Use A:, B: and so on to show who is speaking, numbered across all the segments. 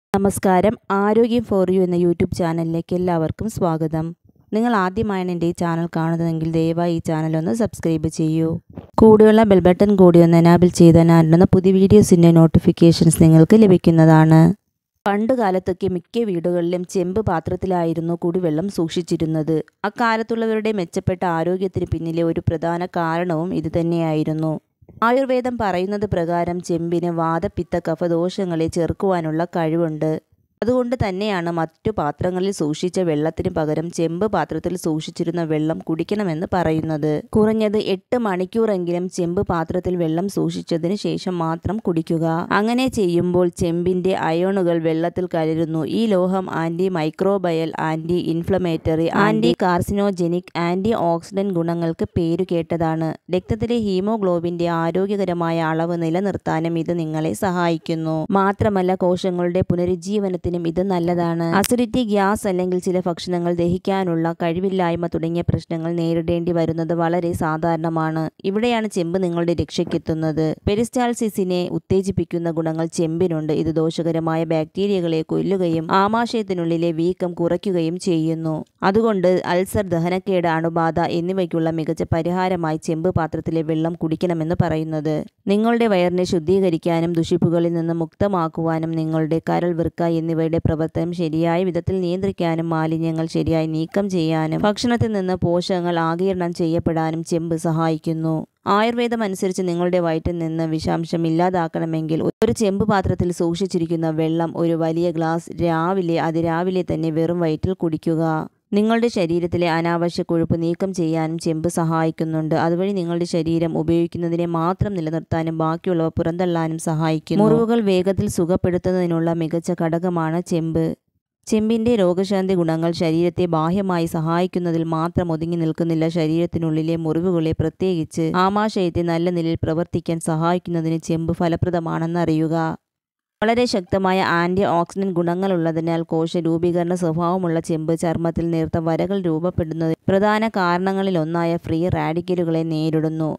A: നമസ്കാരം. ആരോഗ്യം for you എന്ന യൂട്യൂബ് ചാനലിലേക്ക് എല്ലാവർക്കും സ്വാഗതം. നിങ്ങൾ ആദ്യമായാണ് എൻ്റെ ഈ ചാനൽ കാണുന്നതെങ്കിൽ ദയവായി ഈ ചാനൽ ഒന്ന് സബ്സ്ക്രൈബ് ചെയ്യൂ. കൂടെയുള്ള ബെൽ ബട്ടൺ കൂടി ഒന്ന് എനാബിൾ ചെയ്താൽ ഞാനിടുന്ന പുതിയ വീഡിയോസിൻ്റെ നോട്ടിഫിക്കേഷൻസ് നിങ്ങൾക്ക് ലഭിക്കുന്നതാണ്. പണ്ട് കാലത്തൊക്കെ മിക്ക വീടുകളിലും ചെമ്പ് പാത്രത്തിലായിരുന്നു കുടിവെള്ളം സൂക്ഷിച്ചിരുന്നത്. അക്കാലത്തുള്ളവരുടെ മെച്ചപ്പെട്ട ആരോഗ്യത്തിന് പിന്നിലെ ഒരു പ്രധാന കാരണവും ഇതുതന്നെയായിരുന്നു. ആയുർവേദം പറയുന്നത് പ്രകാരം ചെമ്പിന് വാതപിത്ത കഫദോഷങ്ങളെ ചെറുക്കുവാനുള്ള കഴിവുണ്ട്. അതുകൊണ്ട് തന്നെയാണ് മറ്റു പാത്രങ്ങളിൽ സൂക്ഷിച്ച വെള്ളത്തിന് പകരം ചെമ്പ് പാത്രത്തിൽ സൂക്ഷിച്ചിരുന്ന വെള്ളം കുടിക്കണമെന്ന് പറയുന്നത്. കുറഞ്ഞത് 8 മണിക്കൂറെങ്കിലും ചെമ്പ് പാത്രത്തിൽ വെള്ളം സൂക്ഷിച്ചതിന് ശേഷം മാത്രം കുടിക്കുക. അങ്ങനെ ചെയ്യുമ്പോൾ ചെമ്പിന്റെ അയോണുകൾ വെള്ളത്തിൽ കലരുന്നു. ഈ ലോഹം antimicrobial, anti inflammatory, anticarcinogenic, antioxidant ഗുണങ്ങൾക്ക് പേരുകേട്ടതാണ്. രക്തത്തിലെ ഹീമോഗ്ലോബിന്റെ ആരോഗ്യകരമായ അളവ് നിലനിർത്താനും ഇത് നിങ്ങളെ സഹായിക്കുന്നു. മാത്രമല്ല കോശങ്ങളുടെ പുനരുജ്ജീവനത്തിന് ഇത് നല്ലതാണ്. അസിഡിറ്റി, ഗ്യാസ് അല്ലെങ്കിൽ ചില ഭക്ഷണങ്ങൾ ദഹിക്കാനുള്ള കഴിവില്ലായ്മ തുടങ്ങിയ പ്രശ്നങ്ങൾ നേരിടേണ്ടി വരുന്നത് വളരെ സാധാരണമാണ്. ഇവിടെയാണ് ചെമ്പ് നിങ്ങളുടെ രക്ഷയ്ക്കെത്തുന്നത്. പെരിസ്റ്റാൾസിസിനെ ഉത്തേജിപ്പിക്കുന്ന ഗുണങ്ങൾ ചെമ്പിനുണ്ട്. ഇത് ദോഷകരമായ ബാക്ടീരിയകളെ കൊല്ലുകയും ആമാശയത്തിനുള്ളിലെ വീക്കം കുറയ്ക്കുകയും ചെയ്യുന്നു. അതുകൊണ്ട് അൾസർ, ദഹനക്കേട്, അണുബാധ എന്നിവയ്ക്കുള്ള മികച്ച പരിഹാരമായി ചെമ്പ് പാത്രത്തിലെ വെള്ളം കുടിക്കണമെന്ന് പറയുന്നത്. നിങ്ങളുടെ വയറിനെ ശുദ്ധീകരിക്കാനും ദുഷിപ്പുകളിൽ നിന്ന് മുക്തമാക്കുവാനും നിങ്ങളുടെ കരൾ, വൃക്ക എന്നിവയുടെ പ്രവർത്തനം ശരിയായ വിധത്തിൽ നിയന്ത്രിക്കാനും മാലിന്യങ്ങൾ ശരിയായി നീക്കം ചെയ്യാനും ഭക്ഷണത്തിൽ നിന്ന് പോഷകങ്ങൾ ആഗിരണം ചെയ്യപ്പെടാനും ചെമ്പ് സഹായിക്കുന്നു. ആയുർവേദം അനുസരിച്ച് നിങ്ങളുടെ വയറ്റിൽ നിന്ന് വിഷാംശം ഇല്ലാതാക്കണമെങ്കിൽ ഒരു ചെമ്പ് പാത്രത്തിൽ സൂക്ഷിച്ചിരിക്കുന്ന വെള്ളം ഒരു വലിയ ഗ്ലാസ് അതിരാവിലെ തന്നെ വെറും വയറ്റിൽ കുടിക്കുക. നിങ്ങളുടെ ശരീരത്തിലെ അനാവശ്യ കൊഴുപ്പ് നീക്കം ചെയ്യാനും ചെമ്പ് സഹായിക്കുന്നുണ്ട്. അതുവഴി നിങ്ങളുടെ ശരീരം ഉപയോഗിക്കുന്നതിനെ മാത്രം നിലനിർത്താനും ബാക്കിയുള്ളവ പുറന്തള്ളാനും സഹായിക്കുന്നു. മുറിവുകൾ വേഗത്തിൽ സുഖപ്പെടുത്തുന്നതിനുള്ള മികച്ച ഘടകമാണ് ചെമ്പ്. ചെമ്പിന്റെ രോഗശാന്തി ഗുണങ്ങൾ ശരീരത്തെ ബാഹ്യമായി സഹായിക്കുന്നതിൽ മാത്രം ഒതുങ്ങി നിൽക്കുന്നില്ല. ശരീരത്തിനുള്ളിലെ മുറിവുകളെ, പ്രത്യേകിച്ച് ആമാശയത്തെ നല്ല നിലയിൽ പ്രവർത്തിക്കാൻ സഹായിക്കുന്നതിന് ചെമ്പ് ഫലപ്രദമാണെന്നറിയുക. വളരെ ശക്തമായ ആന്റി ഓക്സിഡന്റ് ഗുണങ്ങളുള്ളതിനാൽ കോശ രൂപീകരണ സ്വഭാവമുള്ള ചെമ്പ് ചർമ്മത്തിൽ നേർത്ത വരകൾ രൂപപ്പെടുന്നത് പ്രധാന കാരണങ്ങളിലൊന്നായ ഫ്രീ റാഡിക്കലുകളെ നേരിടുന്നു.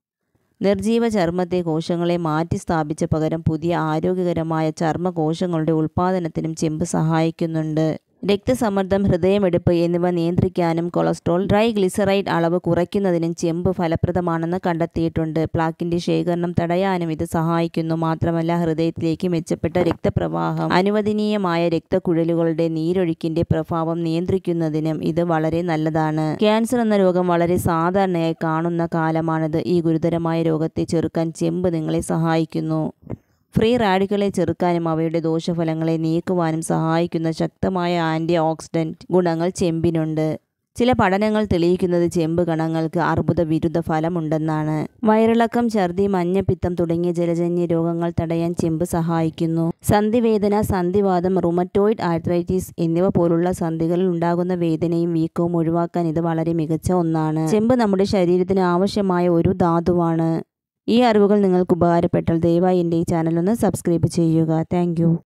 A: നിർജീവ ചർമ്മത്തെ കോശങ്ങളെ മാറ്റി സ്ഥാപിച്ച പകരം പുതിയ ആരോഗ്യകരമായ ചർമ്മകോശങ്ങളുടെ ഉൽപ്പാദനത്തിനും ചെമ്പ് സഹായിക്കുന്നുണ്ട്. രക്തസമ്മർദ്ദം, ഹൃദയമിടിപ്പ് എന്നിവ നിയന്ത്രിക്കാനും കൊളസ്ട്രോൾ, ട്രൈഗ്ലിസറൈഡ് അളവ് കുറയ്ക്കുന്നതിനും ചെമ്പ് ഫലപ്രദമാണെന്ന് കണ്ടെത്തിയിട്ടുണ്ട്. പ്ലാക്കിന്റെ ശേഖരണം തടയാനും ഇത് സഹായിക്കുന്നു. മാത്രമല്ല ഹൃദയത്തിലേക്ക് മെച്ചപ്പെട്ട രക്തപ്രവാഹം, അനുവദനീയമായ രക്തക്കുഴലുകളുടെ നീരൊഴുക്കിന്റെ പ്രഭാവം നിയന്ത്രിക്കുന്നതിനും ഇത് വളരെ നല്ലതാണ്. ക്യാൻസർ എന്ന രോഗം വളരെ സാധാരണയായി കാണുന്ന കാലമാണിത്. ഈ ഗുരുതരമായ രോഗത്തെ ചെറുക്കാൻ ചെമ്പ് നിങ്ങളെ സഹായിക്കുന്നു. ഫ്രീ റാഡിക്കലുകളെ ചെറുക്കാനും അവയുടെ ദോഷഫലങ്ങളെ നീക്കുവാനും സഹായിക്കുന്ന ശക്തമായ ആന്റി ഓക്സിഡന്റ് ഗുണങ്ങൾ ചെമ്പിനുണ്ട്. ചില പഠനങ്ങൾ തെളിയിക്കുന്നത് ചെമ്പ് കണങ്ങൾക്ക് അർബുദ വിരുദ്ധ ഫലമുണ്ടെന്നാണ്. വയറിളക്കം, ഛർദി, മഞ്ഞപ്പിത്തം തുടങ്ങിയ ജലജന്യ രോഗങ്ങൾ തടയാൻ ചെമ്പ് സഹായിക്കുന്നു. സന്ധിവേദന, സന്ധിവാതം, റുമറ്റോയിഡ് ആർത്രൈറ്റിസ് എന്നിവ പോലുള്ള സന്ധികളിൽ ഉണ്ടാകുന്ന വേദനയും വീക്കവും ഒഴിവാക്കാൻ ഇത് വളരെ മികച്ച ഒന്നാണ്. ചെമ്പ് നമ്മുടെ ശരീരത്തിന് ആവശ്യമായ ഒരു ധാതുവാണ്. ഈ അറിവുകൾ നിങ്ങൾക്ക് ഉപകാരപ്പെട്ടാൽ ദയവായി എൻ്റെ ഈ ചാനൽ ഒന്ന് സബ്സ്ക്രൈബ് ചെയ്യുക. Thank U.